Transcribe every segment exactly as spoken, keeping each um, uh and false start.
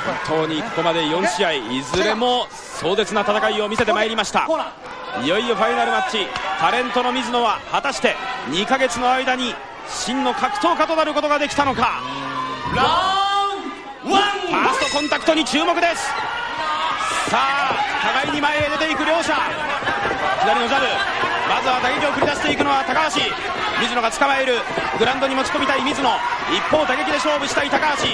本当にここまでよん試合いずれも壮絶な戦いを見せてまいりました。いよいよファイナルマッチ、タレントの水野は果たしてにかげつの間に真の格闘家となることができたのか。ラウンドワン、ファーストコンタクトに注目です。さあ互いに前へ出ていく両者、左のジャブ、まずは打撃を繰り出していくのは高橋。水野が捕まえる、グラウンドに持ち込みたい水野、一方打撃で勝負したい高橋。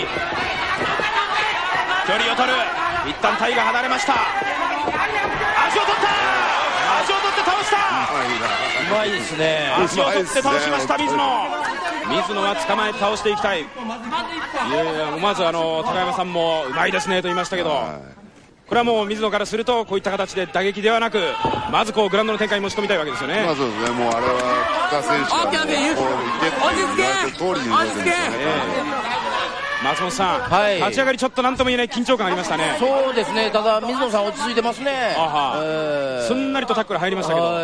距離を取る、一旦体が離れました。足を取った、足を取って倒した。 うまいですね。 足を取って倒しました水野。水野は捕まえて倒していきたい。いやいや、思わずあの高山さんもうまいですねと言いましたけど、これはもう水野からするとこういった形で打撃ではなく、まずこうグラウンドの展開に持ち込みたいわけですよね。 まあそうですね、もうあれは北選手がもうこういけって言われて通りに動いてるんですよね。 松本さん、 はい、 立ち上がりちょっと何とも言えない緊張感ありましたね。 そうですね、ただ水野さん落ち着いてますね。 あは、えー、すんなりとタックル入りましたけど、はい、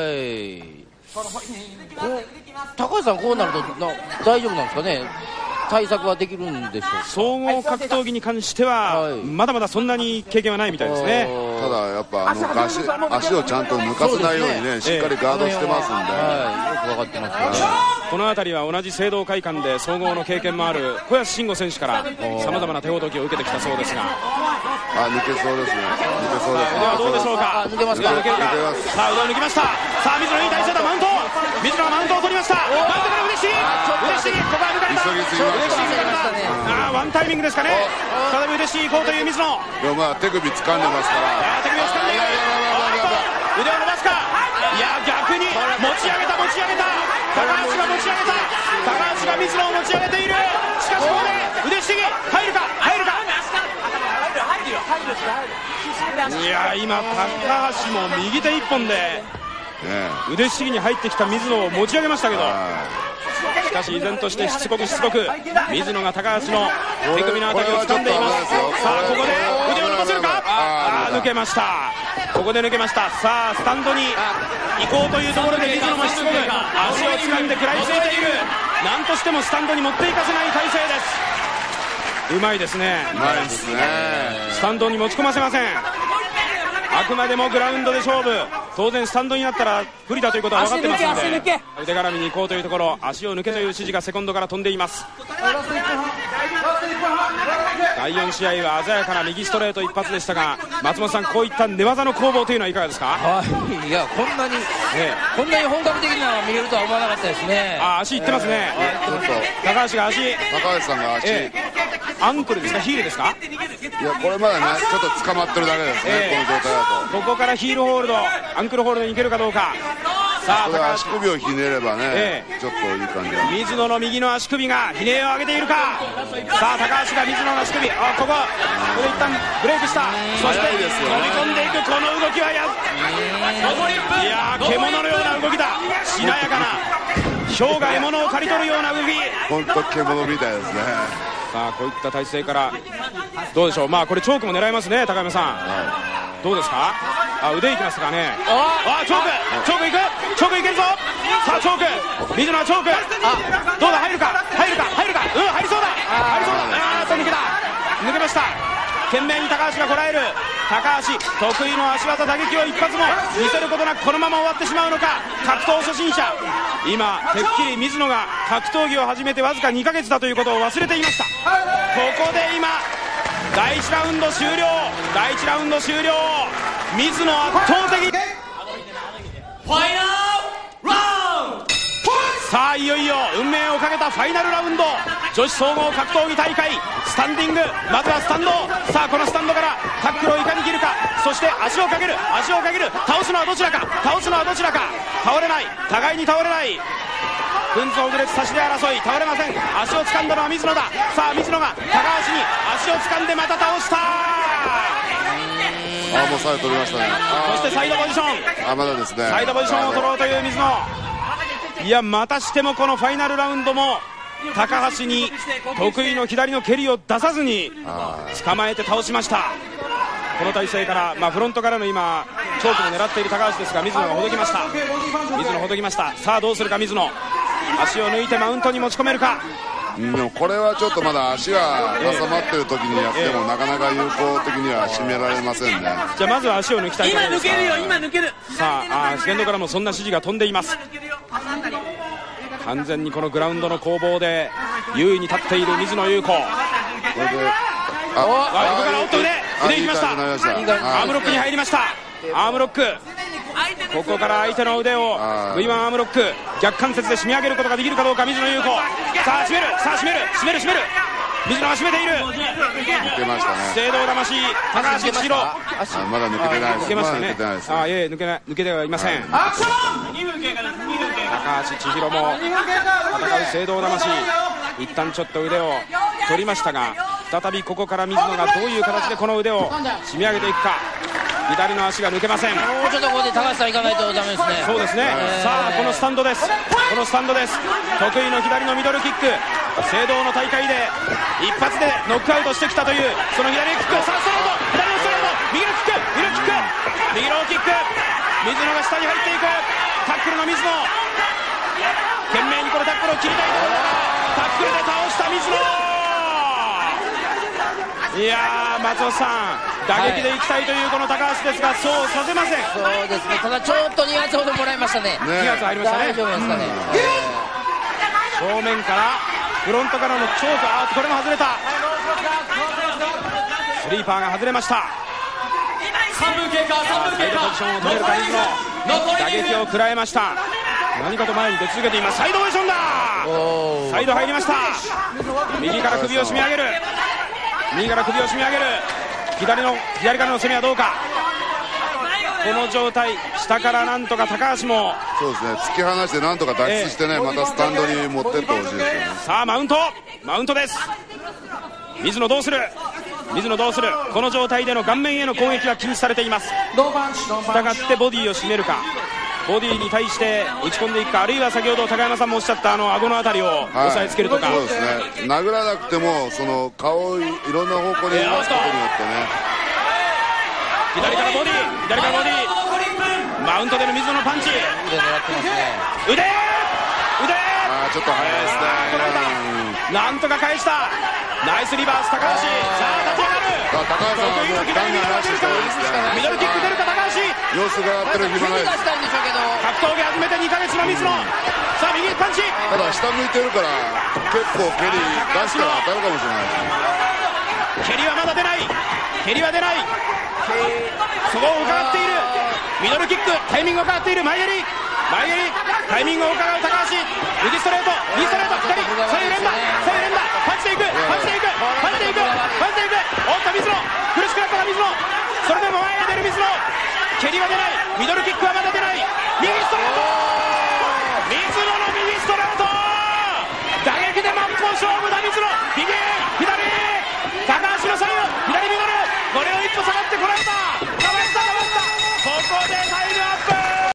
高橋さんこうなるとな大丈夫なんですかね、対策はできるんでしょうか。 総合格闘技に関しては、はい、まだまだそんなに経験はないみたいですね。 ただやっぱあの 足, 足をちゃんと抜かせないようにね、ね、しっかりガードしてますんで、 はい、よく分かってますね。 この辺りは同じ聖堂会館で総合の経験もある小安慎吾選手からさまざまな手ほどきを受けてきたそうですが、 あ、抜けそうですね、抜けそうです。 腕はどうでしょうか。 抜けますか、 抜けるか。さあ腕を抜きました。さあ水野いい体勢だ、マウント、水野がマウントを取りました。マウントから嬉しい嬉しい、ここは抜かれた、 急ぎすぎましたね。 あー、ワンタイミングですかね。再び嬉しい行こうという水野。 でもまあ手首掴んでますから、 手首を掴んでいる。腕を伸ばすか、いや逆に持ち上げた持ち上げた、高橋が持ち上げた、高橋が水野を持ち上げている。しかしここで腕ひしぎ入るか入るか。いや今高橋も右手一本で腕ひしぎに入ってきた水野を持ち上げましたけど、しかし依然としてしつこくしつこく水野が高橋の手首のあたりを掴んでいます。さあここで腕を伸ばせるか。あー抜けました、ここで抜けました。さあスタンドに行こうというところで水野もしつこく足を掴んで食らいついている。なんとしてもスタンドに持っていかせない体勢です。うまいですね、 うまいですね。 スタンドに持ち込ませません。あくまでもグラウンドで勝負、当然スタンドになったら不利だということは分かってますので、腕絡みに行こうというところ、足を抜けという指示がセコンドから飛んでいます。だいよん試合は鮮やかな右ストレート一発でしたが、松本さん、こういった寝技の攻防というのはいかがですか。 はい、いやこんなに、ね、こんなに本格的なのが見れるとは思わなかったですね。 あ、足いってますね、えー、高橋が足、 高橋さんが足、えー、アンクルですかヒールですか。 いやこれまだねちょっと捕まってるだけですね、えー、この状態だと。 ここからヒールホールド、アンクルホールドに行けるかどうか。さあこれ足首をひねればね、えー、ちょっといい感じだ。 水野の右の足首がひねを上げているか。さあ高橋が水野の足首、あここここで一旦ブレイクした。そして飛び込んでいくこの動きはやいやー獣のような動きだ。しなやかなヒョウが獲物を刈り取るような動き、 本当獣みたいですね。 さあこういった体勢からどうでしょう。まあこれチョークも狙いますね高山さん、はい、どうですか。あ腕いきましたかね。ああチョークチョークいくチョークいけるぞ。さあチョーク水野はチョーク、あどうだ入るか入るか入るか、うん入りそうだ入りそうだ。あーと抜けた抜けました。懸命に高橋がこらえる。高橋得意の足技打撃を一発も見せることなくこのまま終わってしまうのか。格闘初心者、今てっきり水野が格闘技を始めてわずかにかげつだということを忘れていました。ここで今だいいちラウンド終了、だいいちラウンド終了。水野圧倒的。ファイナルラウンド。さあいよいよ運命をかけたファイナルラウンド、女子総合格闘技大会スタンディング、まずはスタンド。さあこのスタンドからタックルをいかに切るか、そして足をかける足をかける、倒すのはどちらか倒すのはどちらか。倒れない、互いに倒れない。群像グレツ差しで争い、倒れません。足を掴んだのは水野だ。さあ水野が高橋に足を掴んでまた倒した。 あもうサイド取りましたね。 そしてサイドポジション、 あまだですね、 サイドポジションを取ろうという水野。いやまたしてもこのファイナルラウンドも高橋に得意の左の蹴りを出さずに捕まえて倒しました。この体勢から、まあ、フロントからの今チョークも狙っている高橋ですが、水野がほどきました。水野ほどきました。さあどうするか水野、足を抜いてマウントに持ち込めるか。 うん、でもこれはちょっとまだ足が挟まってる時にやっても、えー、なかなか有効的には締められませんね。 じゃあまずは足を抜きたいと思います。 今抜けるよ、今抜ける。 さあ、あ剣道からもそんな指示が飛んでいます。完全にこのグラウンドの攻防で優位に立っている水野優子。これでああここからおっと腕腕いきました。アームロックに入りました。アームロック、ここから相手の腕を ブイワン アームロック逆関節で締め上げることができるかどうか水野優子。さあ締める、さあ締める、締める締める、水野が締めている。 抜けましたね。 正道魂高橋千尋、 まだ抜けてないです。 抜けましたね。ああ、いえ抜けない、抜けてはいません。高橋千尋も戦う正道魂、一旦ちょっと腕を取りましたが、再びここから水野がどういう形でこの腕を締め上げていくか。左の足が抜けません。 もうちょっとここで高橋さんいかないとダメですね。 そうですね、えー、さあこのスタンドです、このスタンドです。得意の左のミドルキック、正道の大会で一発でノックアウトしてきたというその左キック。さあストレート、左のストレート、右のキック、右のキック、右のキック、水野が下に入っていく。タックルの水野、懸命にこのタックルを切りたいところだ。タックルで倒した水野。いやー松尾さん、打撃でいきたいというこの高橋ですが、そうさせません。 そうですね、ただちょっとに発ほどもらいましたね。 に発入りましたね。 大丈夫ですかね。 正面からフロントからのチョーク、あーこれも外れた。スリーパーが外れました。 さんぷん経過、さんぷん経過。 サイドポジションを取れるか水野、打撃を食らえました。何かと前に出続けています。サイドポジションだ。サイド入りました。右から首を締め上げる、右から首を締め上げる。左の左からの攻めはどうか。この状態、下からなんとか高橋もそうですね、突き放してなんとか脱出してね、えー、またスタンドに持ってってほしいですよね。 さあマウント、マウントです。水野どうする、水野どうする。この状態での顔面への攻撃は禁止されています。したがってボディを締めるか、ボディに対して打ち込んでいくか、あるいは先ほど高山さんもおっしゃったあの顎のあたりを押さえつけるとか、 はい、そうですね、殴らなくてもその顔をいろんな方向に回すことによってね、 左からボディ、左からボディ、マウントでの水野のパンチ、腕狙ってますね。腕、腕、 あーちょっと早いですね。 なんとか返した。ナイスリバース高橋。さあ立ち上がる。 高橋さんはもうガンガンラッシュしてるんですね。 ミドルキック出るか高橋。 様子が合ってる暇ないです。 格闘技始めてにかげつの水野。さあ右パンチ。 ただ下向いてるから結構蹴り出したら当たるかもしれないです。 蹴りはまだ出ない。蹴りは出ない。そこを伺っている。ミドルキック、タイミングを伺っている。前蹴り、前蹴り、タイミングを伺う高橋。右ストレート、右ストレート、左、左連打、左連打、パンチでいく、パンチでいく、パンチでいく、パンチでいく。おっと水野、苦しくなったら水野。それでも前へ出る水野。蹴りは出ない。ミドルキックはまだ出ない。右ストレート。水野の右ストレート。打撃で真っ向勝負だ水野。